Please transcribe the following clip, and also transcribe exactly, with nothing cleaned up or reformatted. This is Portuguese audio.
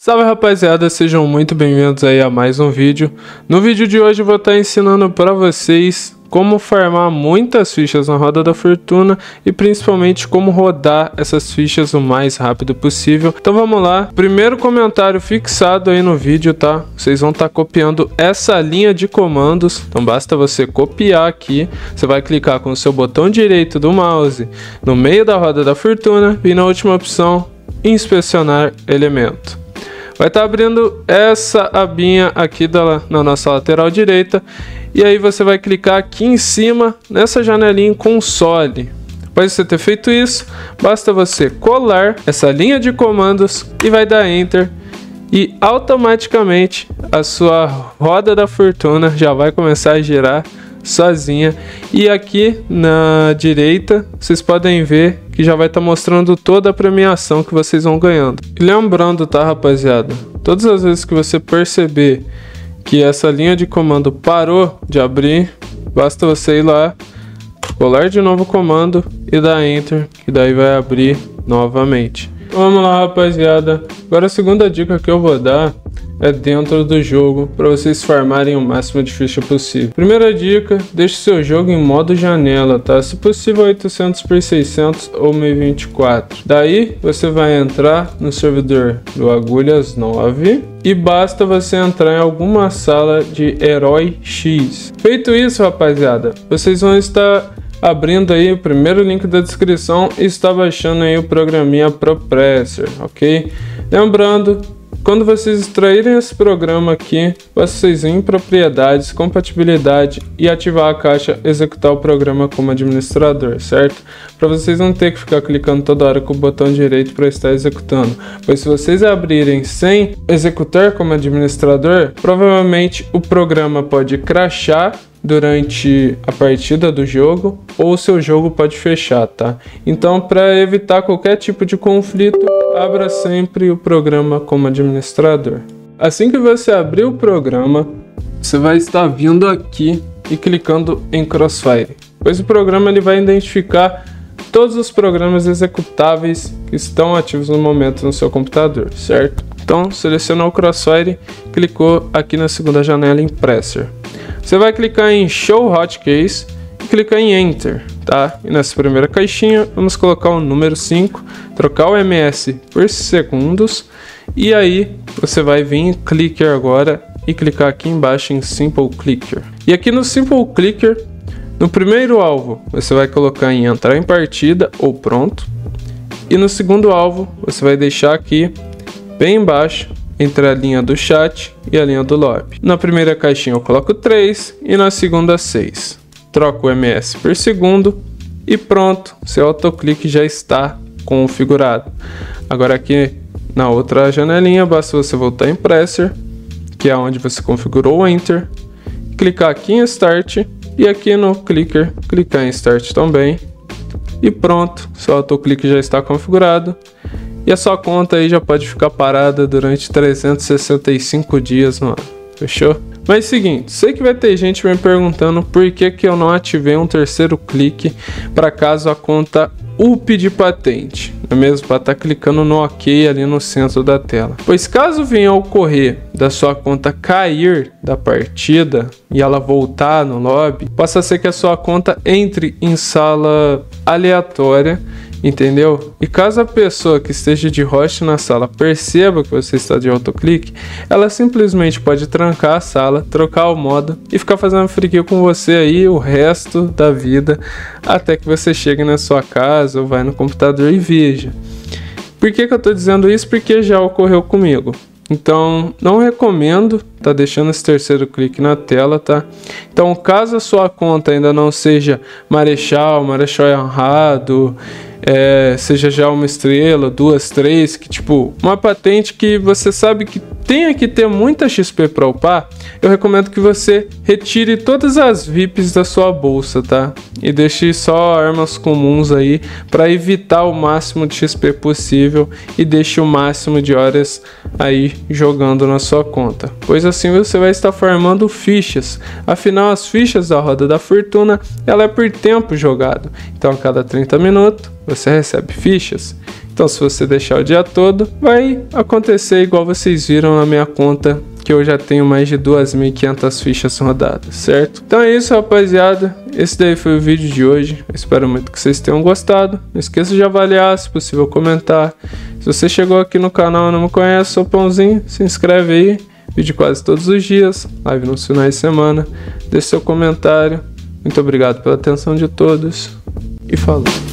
Salve rapaziada, sejam muito bem-vindos aí a mais um vídeo. No vídeo de hoje eu vou estar ensinando para vocês como farmar muitas fichas na Roda da Fortuna e principalmente como rodar essas fichas o mais rápido possível. Então vamos lá, primeiro comentário fixado aí no vídeo, tá? Vocês vão estar copiando essa linha de comandos, então basta você copiar aqui, você vai clicar com o seu botão direito do mouse no meio da Roda da Fortuna e na última opção, inspecionar elemento. Vai estar abrindo essa abinha aqui da, na nossa lateral direita. E aí você vai clicar aqui em cima, nessa janelinha em console. Depois de você ter feito isso, basta você colar essa linha de comandos e vai dar Enter. E automaticamente a sua Roda da Fortuna já vai começar a girar sozinha. E aqui na direita vocês podem ver que já vai estar tá mostrando toda a premiação que vocês vão ganhando. E lembrando, tá rapaziada, todas as vezes que você perceber que essa linha de comando parou de abrir, basta você ir lá, colar de novo o comando e dar Enter, que daí vai abrir novamente. Vamos lá rapaziada, agora a segunda dica que eu vou dar é dentro do jogo, para vocês farmarem o máximo de ficha possível. Primeira dica, deixe seu jogo em modo janela, tá? Se possível oitocentos por seiscentos ou mil e vinte e quatro. Daí você vai entrar no servidor do Agulhas nove e basta você entrar em alguma sala de Herói X. Feito isso, rapaziada, vocês vão estar abrindo aí o primeiro link da descrição e está baixando aí o programinha ProPressor, ok? Lembrando, quando vocês extraírem esse programa aqui, vocês vêm em propriedades, compatibilidade e ativar a caixa executar o programa como administrador, certo? Para vocês não ter que ficar clicando toda hora com o botão direito para estar executando. Pois se vocês abrirem sem executar como administrador, provavelmente o programa pode crashar durante a partida do jogo ou o seu jogo pode fechar, tá? Então, para evitar qualquer tipo de conflito, abra sempre o programa como administrador. Assim que você abrir o programa, você vai estar vindo aqui e clicando em Crossfire, pois o programa ele vai identificar todos os programas executáveis que estão ativos no momento no seu computador, certo? Então, selecionou o Crossfire, clicou aqui na segunda janela em Pressor. Você vai clicar em Show Hotkeys e clicar em Enter, tá? E nessa primeira caixinha, vamos colocar o número cinco, trocar o M S por segundos, e aí você vai vir em Clicker agora e clicar aqui embaixo em Simple Clicker. E aqui no Simple Clicker, no primeiro alvo, você vai colocar em Entrar em Partida ou Pronto, e no segundo alvo, você vai deixar aqui bem embaixo entre a linha do chat e a linha do lobby. Na primeira caixinha eu coloco três e na segunda seis. Troco o M S por segundo e pronto, seu autoclique já está configurado. Agora aqui na outra janelinha basta você voltar em Pressor, que é onde você configurou o Enter, clicar aqui em Start e aqui no Clicker clicar em Start também e pronto, seu autoclique já está configurado. E a sua conta aí já pode ficar parada durante trezentos e sessenta e cinco dias no ano, fechou? Mas seguinte, sei que vai ter gente me perguntando por que que eu não ativei um terceiro clique para caso a conta up de patente, não é mesmo? Para estar clicando no OK ali no centro da tela. Pois caso venha a ocorrer da sua conta cair da partida e ela voltar no lobby, possa ser que a sua conta entre em sala aleatória, entendeu? E caso a pessoa que esteja de host na sala perceba que você está de autoclique, ela simplesmente pode trancar a sala, trocar o modo e ficar fazendo free kill com você aí o resto da vida, até que você chegue na sua casa ou vai no computador e veja. Por que que eu estou dizendo isso? Porque já ocorreu comigo. Então, não recomendo tá deixando esse terceiro clique na tela, tá? Então, caso a sua conta ainda não seja Marechal, Marechal Honrado, é, seja já uma estrela, duas, três, que tipo, uma patente que você sabe que tenha que ter muita X P para upar, eu recomendo que você retire todas as V I Ps da sua bolsa, tá? E deixe só armas comuns aí para evitar o máximo de X P possível e deixe o máximo de horas aí jogando na sua conta, pois assim você vai estar farmando fichas. Afinal, as fichas da Roda da Fortuna ela é por tempo jogado, então a cada trinta minutos você recebe fichas. Então se você deixar o dia todo, vai acontecer igual vocês viram na minha conta, que eu já tenho mais de duas mil e quinhentas fichas rodadas, certo? Então é isso, rapaziada. Esse daí foi o vídeo de hoje. Eu espero muito que vocês tenham gostado. Não esqueça de avaliar, se possível comentar. Se você chegou aqui no canal e não me conhece, sou Pãozinho, se inscreve aí. Vídeo quase todos os dias, live nos finais de semana. Deixe seu comentário. Muito obrigado pela atenção de todos e falou!